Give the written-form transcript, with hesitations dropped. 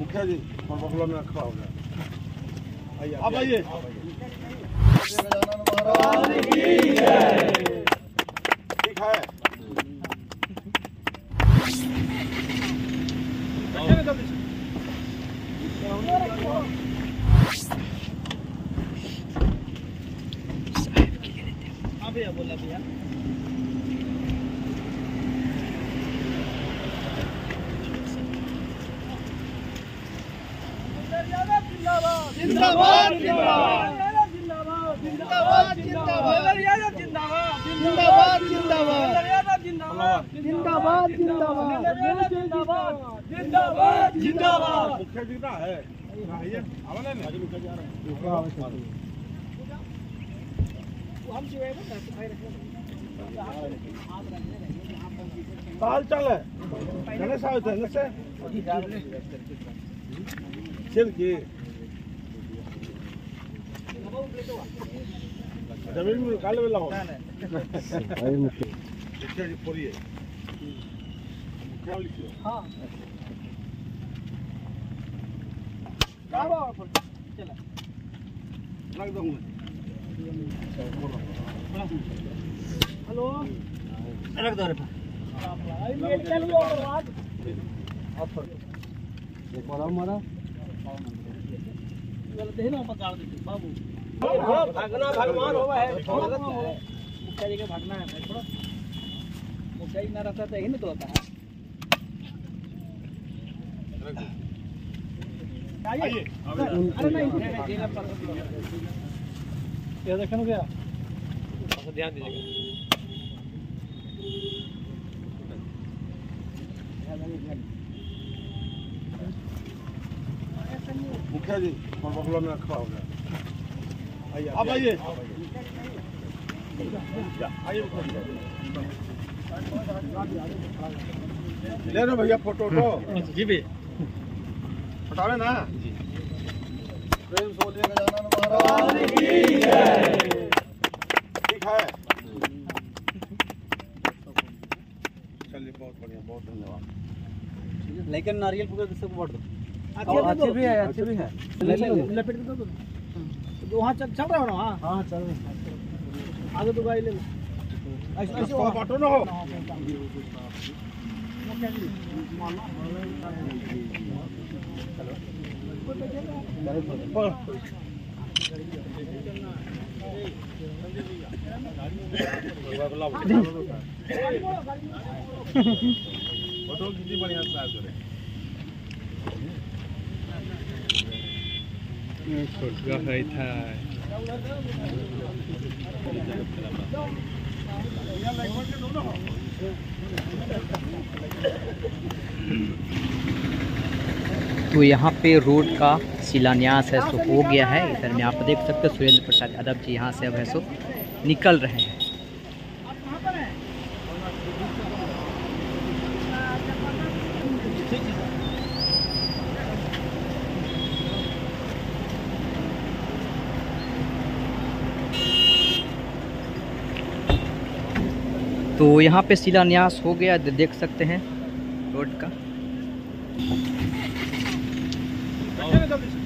मुखिया जी बगलों में खड़ा हो गया। अब आइए। ठीक है। भैया बोला भैया जिंदाबाद जिंदाबाद जिंदाबाद जिंदाबाद जिंदाबाद जिंदाबाद जिंदाबाद जिंदाबाद जिंदाबाद जिंदाबाद जिंदाबाद मुखिया जी का है आइए आवाज नहीं आज मुखिया जी आ रहा है हम जो है ना भाई रखो काल चल है गणेश आए थे न से चल के जमीन में काले में लाओ भाई मुखिया जी पूरी है क्या लिखियो हां बाबा चला लग दूंगा हेलो रख दो रे मेरे चल और बात एक बार हमारा गलत है ना पकड़ दे बाबू भागना भगवान होवा है मुखिया जी के भागना है भाई थोड़ा मुखिया जी ना रहता तो यही नहीं तो होता है आइए अरे नहीं देना पर क्या देखने गया ध्यान दीजिएगा मुखिया जी बगलों में खड़ा हो गया। अब आइए ले लो भैया फोटो जी भी हटावे ना प्रेम से बोलिए गजानन महाराज ठीक है। चलिए बहुत बढ़िया बहुत धन्यवाद। लेकिन नारियल पूरा सबको बांट दो अच्छे भी है अच्छे भी है लपेट के दो वहाँ चल रहा हो ना हाँ चल आगे तो गाड़ी ले लो ऐसे बांटो ना हो फोटो कितनी बढ़िया से तो यहाँ पे रोड का शिलान्यास है सो हो गया है। इधर में आप देख सकते हैं सुरेंद्र प्रसाद यादव जी यहाँ से अब है सो निकल रहे हैं। तो यहाँ पे शिलान्यास हो गया, देख सकते हैं रोड का।